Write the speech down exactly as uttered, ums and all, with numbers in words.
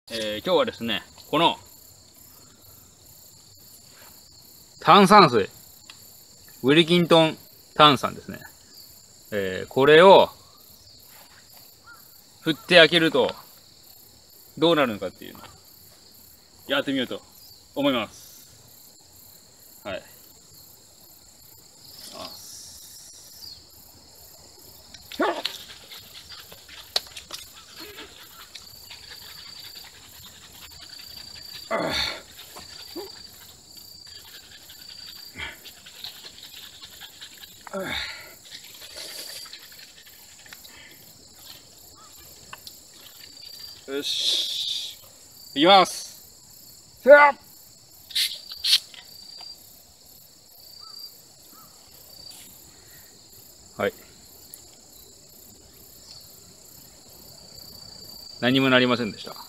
えー、今日はですね、この炭酸水、ウィルキントン炭酸ですね。えー、これを振って開けるとどうなるのかっていうのをやってみようと思います。はい。ああよし。いきます。ふわっ。はい。何もなりませんでした。